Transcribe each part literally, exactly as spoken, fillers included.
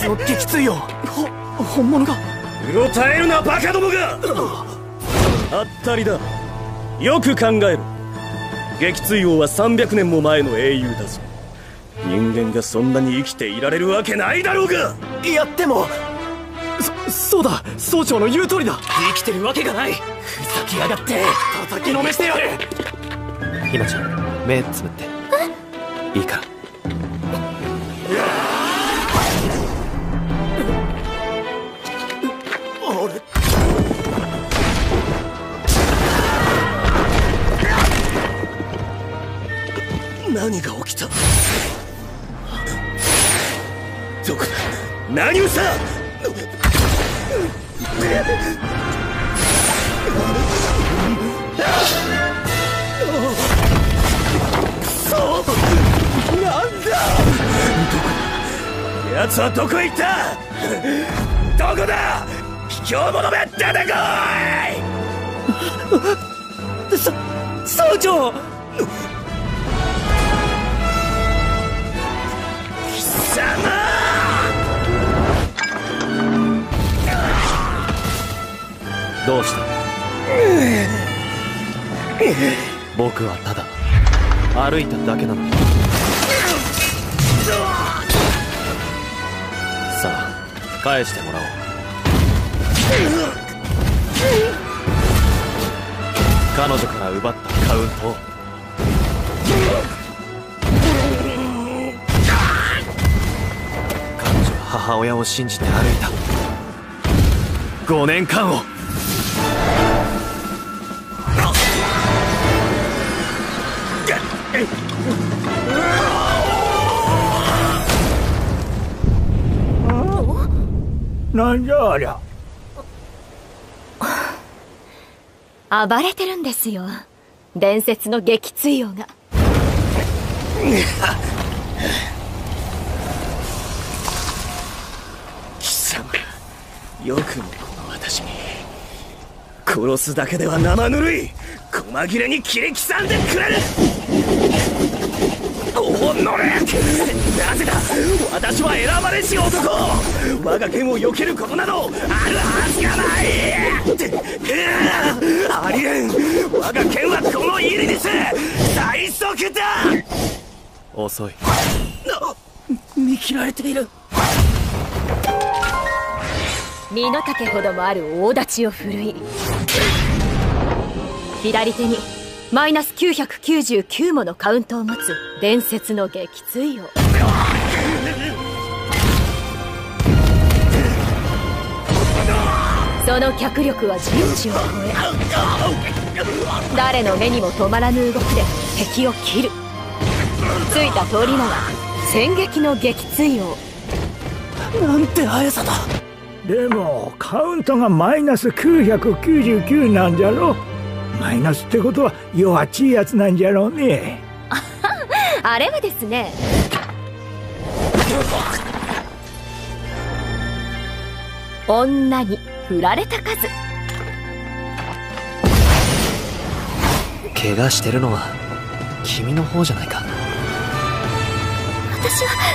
説の撃墜をほ本物が。 うろたえるなバカどもが。はったりだ。よく考えろ。撃墜王はさんびゃくねんも前の英雄だぞ。人間がそんなに生きていられるわけないだろうが。 いやでもそそうだ、総長の言う通りだ。生きてるわけがない。ふざけやがって叩きのめしてやる。 ひなちゃん、目つぶって。いいから。 何が起きた。どこだ。何をさ。くそ、なんだ。奴はどこへ行った。どこだ。卑怯者め、出てこい。そ総長。貴様。 どうした。僕はただ歩いただけなのに。さあ返してもらおう。彼女から奪ったカウントを。彼女は母親を信じて歩いたごねんかんを。 なんじゃありゃ。 暴れてるんですよ、伝説の撃墜王が。 貴様、よくもこの私に。殺すだけでは生ぬるい。細切れに切り刻んでくれる。おおのれ、なぜだ。私は選ばれし男。我が剣を避けることなどあるはずがない。ありえん。我が剣はこのイリリス最速だ。 遅い。 見切られている。 身の丈ほどもある大太刀を振るい、左手にマイナスきゅうひゃくきゅうじゅうきゅうものカウントを持つ伝説の撃墜王。その脚力は人知を超え、誰の目にも止まらぬ動きで敵を切る。ついた通り名は戦撃の撃墜王。 なんて速さだ。 でもカウントがマイナスきゅうひゃくきゅうじゅうきゅうなんじゃろ。マイナスってことは弱っちいやつなんじゃろうね。 あれはですね、女に振られた数。 怪我してるのは君の方じゃないか。 私は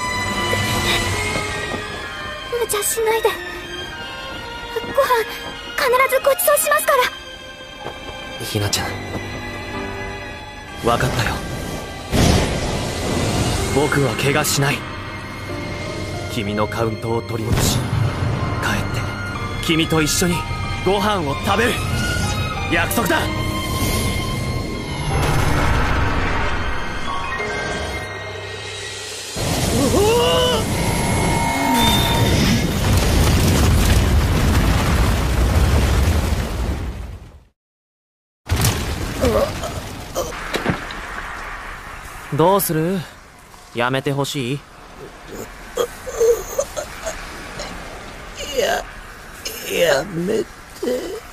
無茶しないで。ご飯必ずごちそうしますから。 ひなちゃん、分かったよ。僕は怪我しない。君のカウントを取り戻し、帰って君と一緒にご飯を食べる約束だ。どうする？やめてほしい？ や、やめて。